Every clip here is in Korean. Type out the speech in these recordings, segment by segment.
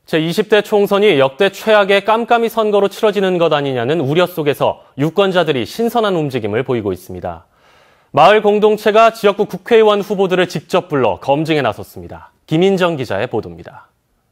제20대 총선이 역대 최악의 깜깜이 선거로 치러지는 것 아니냐는 우려 속에서 유권자들이 신선한 움직임을 보이고 있습니다. 마을 공동체가 지역구 국회의원 후보들을 직접 불러 검증에 나섰습니다. 김인정 기자의 보도입니다.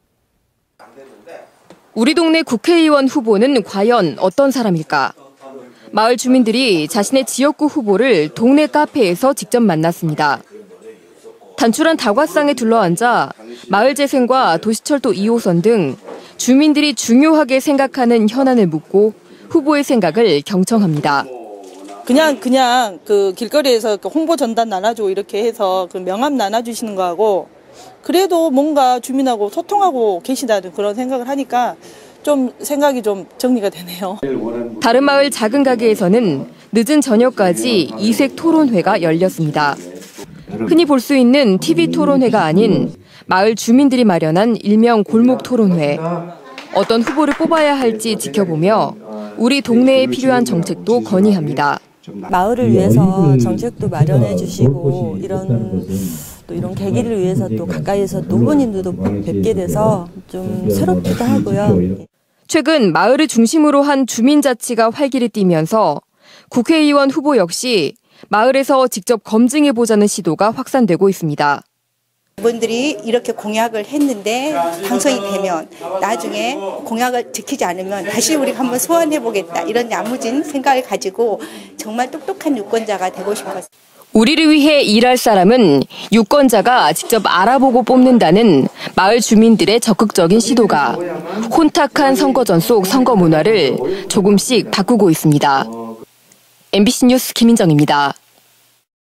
우리 동네 국회의원 후보는 과연 어떤 사람일까? 마을 주민들이 자신의 지역구 후보를 동네 카페에서 직접 만났습니다. 단출한 다과상에 둘러앉아 마을 재생과 도시철도 2호선 등 주민들이 중요하게 생각하는 현안을 묻고 후보의 생각을 경청합니다. 그냥 그 길거리에서 홍보 전단 나눠주고 이렇게 해서 그 명함 나눠주시는 거하고 그래도 뭔가 주민하고 소통하고 계시다는 그런 생각을 하니까 좀 생각이 좀 정리가 되네요. 다른 마을 작은 가게에서는 늦은 저녁까지 이색 토론회가 열렸습니다. 흔히 볼 수 있는 TV 토론회가 아닌 마을 주민들이 마련한 일명 골목 토론회. 어떤 후보를 뽑아야 할지 지켜보며 우리 동네에 필요한 정책도 건의합니다. 마을을 위해서 정책도 마련해 주시고 이런 계기를 위해서 또 가까이에서 또 후보님들도 뵙게 돼서 좀 새롭기도 하고요. 최근 마을을 중심으로 한 주민자치가 활기를 띠면서 국회의원 후보 역시 마을에서 직접 검증해보자는 시도가 확산되고 있습니다. 분들이 이렇게 공약을 했는데 당선이 되면 나중에 공약을 지키지 않으면 다시 우리가 한번 소환해보겠다 이런 야무진 생각을 가지고 정말 똑똑한 유권자가 되고 싶었어요. 우리를 위해 일할 사람은 유권자가 직접 알아보고 뽑는다는 마을 주민들의 적극적인 시도가 혼탁한 선거전 속 선거 문화를 조금씩 바꾸고 있습니다. MBC 뉴스 김인정입니다.